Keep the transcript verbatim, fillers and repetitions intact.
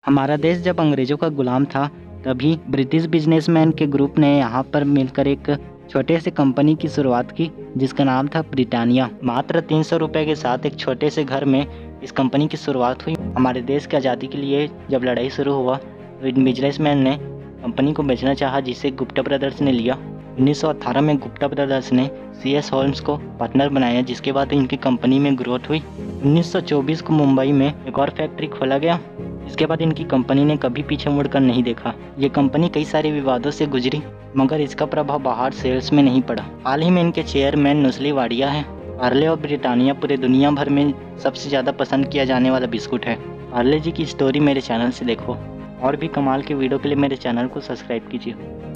हमारा देश जब अंग्रेज़ों का गुलाम था, तभी ब्रिटिश बिजनेसमैन के ग्रुप ने यहाँ पर मिलकर एक छोटे से कंपनी की शुरुआत की, जिसका नाम था ब्रिटानिया। मात्र तीन सौ रुपये के साथ एक छोटे से घर में इस कंपनी की शुरुआत हुई। हमारे देश की आज़ादी के लिए जब लड़ाई शुरू हुआ, तो इन बिजनेसमैन ने कंपनी को बेचना चाहा, जिसे गुप्ता ब्रदर्स ने लिया। उन्नीस सौ अठारह में गुप्ता ब्रदर्स ने सी एस होल्म्स को पार्टनर बनाया, जिसके बाद इनकी कंपनी में ग्रोथ हुई। उन्नीस सौ चौबीस को मुंबई में एक और फैक्ट्री खोला गया। इसके बाद इनकी कंपनी ने कभी पीछे मुड़कर नहीं देखा। ये कंपनी कई सारे विवादों से गुजरी, मगर इसका प्रभाव बाहर सेल्स में नहीं पड़ा। हाल ही में इनके चेयरमैन नुस्ली वाडिया हैं। पार्ले और ब्रिटानिया पूरे दुनिया भर में सबसे ज़्यादा पसंद किया जाने वाला बिस्कुट है। पार्ले जी की स्टोरी मेरे चैनल से देखो। और भी कमाल के वीडियो के लिए मेरे चैनल को सब्सक्राइब कीजिए।